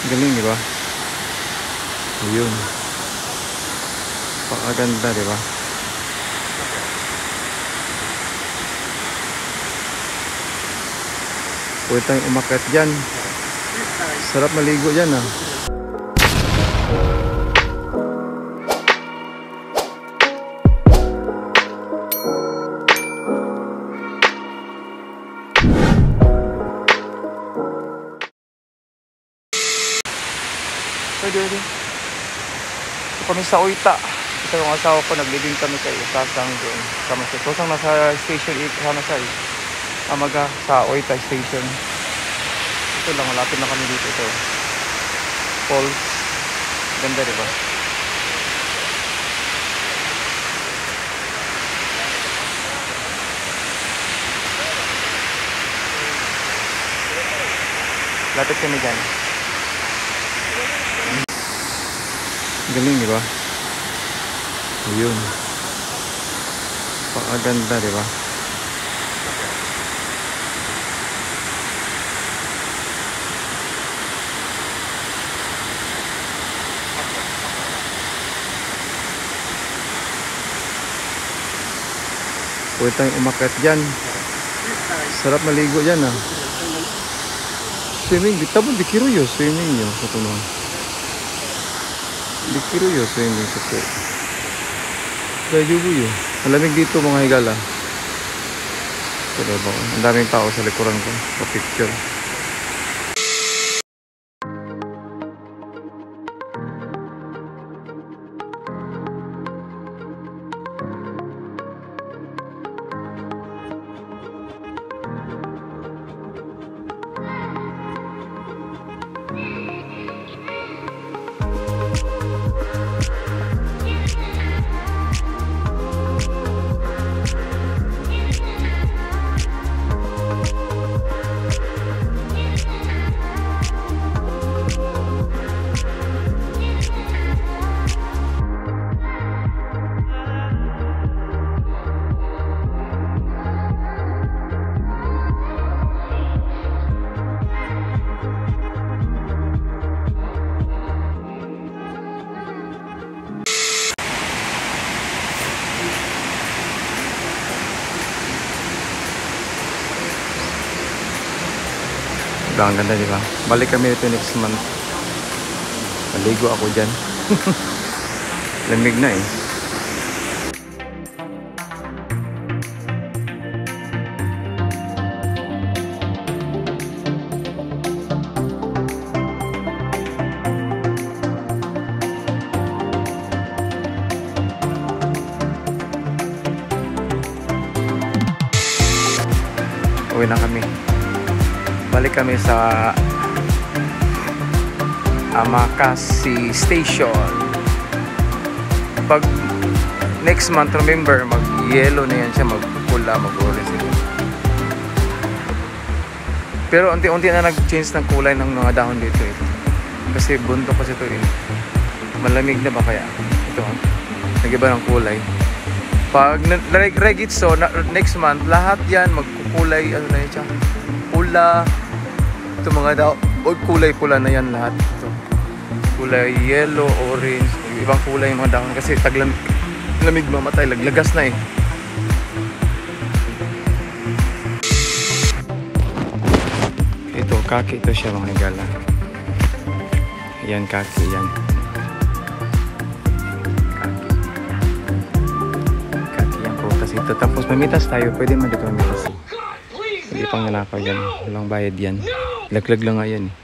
Galing, di ba? Ayun. Pakaganda, di ba? Pwede tayong umakyat dyan. Sarap maligo dyan, ah. Pwede. So kami sa Oita. Ito yung asawa ko, naglibing kami kay Ukasang doon. Sama siya. Kusang nasa station 8, sana siya eh. Amaga sa Oita station. Ito lang, malapit na kami dito. Ito. Falls. Ganda, diba? Lapit kami dyan. Galing, di ba? Ayun. Pakaganda, di ba? Pwede tayong umakyat dyan. Sarap maligo dyan, ah. Swimming, bitabon, dikiruyo. Swimming yun, sa tunong. Dikiruyo, swimming sa po. Kaya yubuyo. Malamig dito mga higala. Ang daming tao sa likuran ko. Sa picture. Ang ganda, di ba? Balik kami ito next month. Maligo ako dyan. Lamig na eh. Uwi na kami. Balik kami sa Amakasi Station. Pag next month, remember, mag-yellow na yan siya, mag-pula, mag-orange. Pero unti-unti na nag-change ng kulay ng mga dahon dito eh. Kasi bundok kasi ito eh. Malamig na ba kaya? Ito, nag-iba ng kulay. Pag regitso, next month, lahat yan magkukulay, ano na yan siya, pula. Ito mga daw, kulay pula na yan lahat. Ito. Kulay yellow, orange, ibang kulay yung mga dahon kasi taglamig mamatay, laglagas na eh. Ito, kaki ito siya mga higala. Yan, kaki yan. Kaki yan po. Kasi ito, tapos mamitas tayo, pwede man dito mamitas. Hindi pang nanakaw yan, walang bayad yan. Laglag lang nga yan eh.